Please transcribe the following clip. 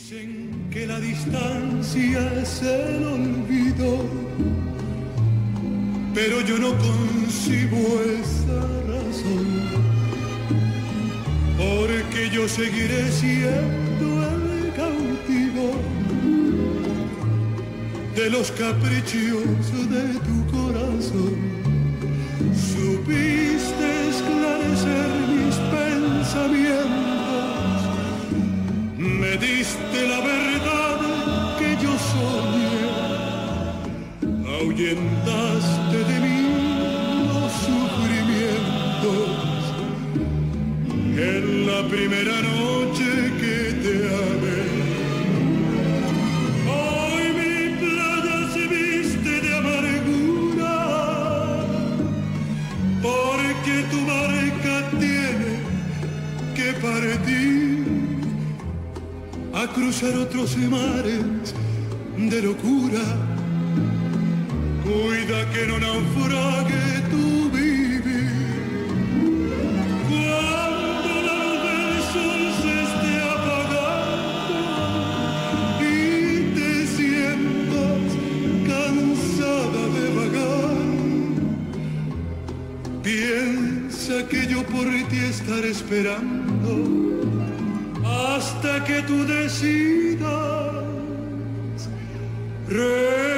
Dicen que la distancia es el olvido, pero yo no concibo esa razón, porque yo seguiré siendo el cautivo de los caprichos de tu corazón. Supiste esclarecer mis pensamientos, me diste la verdad que yo soñé, ahuyentaste de mí los sufrimientos en la primera noche que te amé. Hoy mi playa se viste de amargura, porque tu barca tiene que partir a cruzar otros mares de locura. Cuida que no naufrague tu vivir. Cuando la luz del sol se esté apagando y te sientas cansada de vagar, piensa que yo por ti estaré esperando hasta que tú decidas.